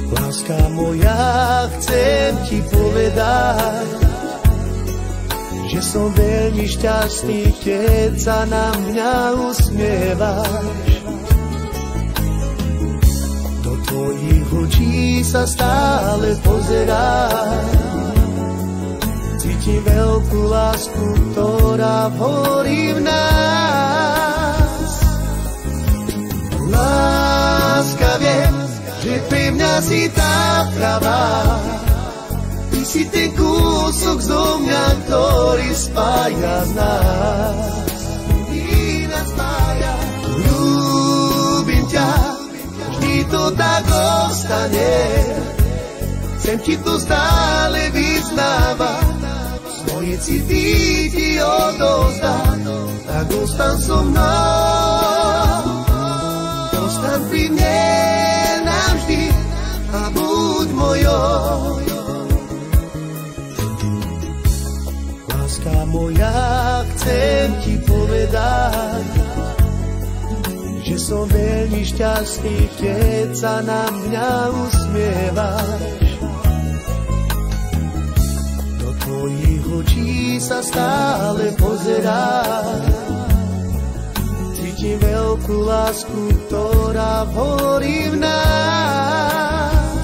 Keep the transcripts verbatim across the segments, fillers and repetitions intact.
Láska moja, chcem ti povedať, že som veľmi šťastný, keď sa na mňa usmievaš. Do tvojich očí sa stále pozerám, cítim veľkú lásku, ktorá horí v nás. Láska, viem, že pre mňa si tá pravá. Ty si ten kúsok zo mňa, ktorý spája z nás. Ty nás spája. Ľúbim ťa, vždy to tak ostane. Chcem ti to stále vyznávať, svoje city ti odovzdať. Tak ostan so mnou, ostan pri mne navždy a buď mojou. Láska moja, chcem ti povedať, že som veľmi šťastný, keď sa na mňa usmievaš. Do tvojich očí sa stále pozerám, cítim veľkú lásku, ktorá horí v nás.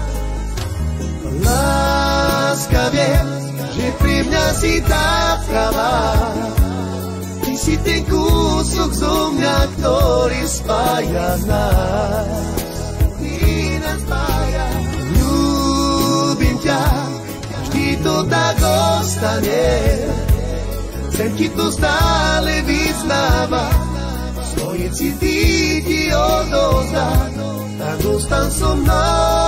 Láska, viem, že pri mňa si tá pravá. Ty si ten kúsok zo mňa, ktorý spája z nás. Ty nás spája. Ľúbim ťa, vždy to tak ostane. Chcem ti to stále vyznávať, svoje city ti odovzdať. Tak ostan so mnou.